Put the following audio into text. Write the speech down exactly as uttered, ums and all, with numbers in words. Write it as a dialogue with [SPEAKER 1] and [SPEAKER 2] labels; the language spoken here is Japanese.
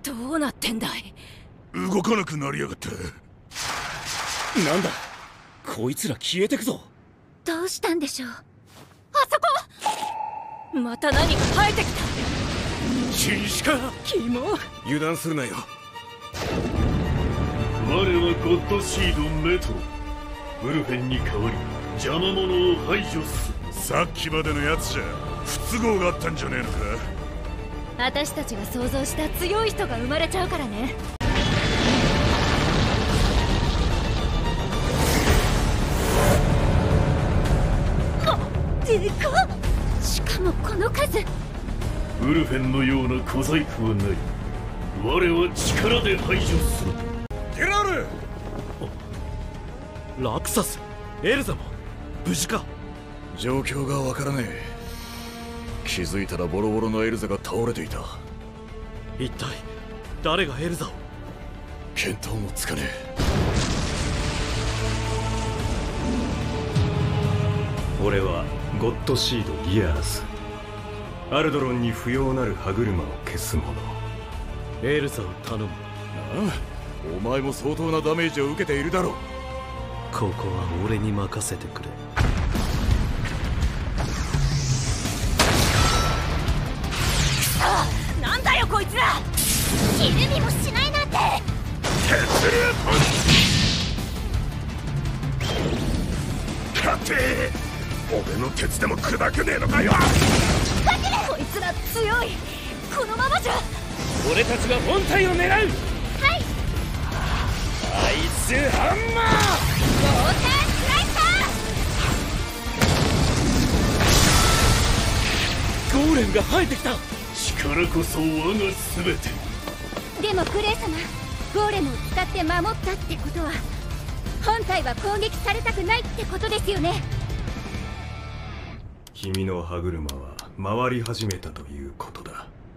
[SPEAKER 1] どうなってんだい。
[SPEAKER 2] 動かなくなりやがった。
[SPEAKER 3] なんだこいつら消えてくぞ。
[SPEAKER 4] どうしたんでしょう。
[SPEAKER 1] あそこまた何が生えてきた。
[SPEAKER 2] 紳士か。
[SPEAKER 1] キモ。
[SPEAKER 2] 油断するなよ。
[SPEAKER 5] 我はゴッドシードメトロ。ウルフェンに代わり邪魔者を排除する。
[SPEAKER 2] さっきまでのやつじゃ不都合があったんじゃねえのか。
[SPEAKER 1] 私たちが想像した強い人が生まれちゃうからね。
[SPEAKER 4] でかっ。しかもこの数。
[SPEAKER 5] ウルフェンのような小細工はない。我は力で排除する。
[SPEAKER 2] ゲラール。
[SPEAKER 3] ラクサス、エルザも無事か。
[SPEAKER 2] 状況がわからねえ。気づいたらボロボロのエルザが倒れていた。
[SPEAKER 3] 一体誰がエルザを。
[SPEAKER 2] 見当もつかねえ。
[SPEAKER 6] 俺はゴッドシードギアーズ。アルドロンに不要なる歯車を消す者。
[SPEAKER 3] エルザを頼む。
[SPEAKER 2] ああ、お前も相当なダメージを受けているだろう。
[SPEAKER 3] ここは俺に任せてくれ。
[SPEAKER 1] なんだよこいつら。
[SPEAKER 4] ひるみもしないなんて。
[SPEAKER 2] 鉄流パンチ。勝て。俺の鉄でも砕けねえのかよ。
[SPEAKER 1] こいつら強い。このままじゃ。
[SPEAKER 3] 俺たちが本体を狙う。
[SPEAKER 4] はい。
[SPEAKER 3] アイスハンマー。
[SPEAKER 4] ウォータースライサ
[SPEAKER 3] ゴーレムが生えてきた。
[SPEAKER 5] 力こそ我が全て。
[SPEAKER 4] ー。でもクレイ様、ゴーレムを使って守ったってことは本体は攻撃されたくないってことですよね。
[SPEAKER 6] 君の歯車は回り始めたということだ。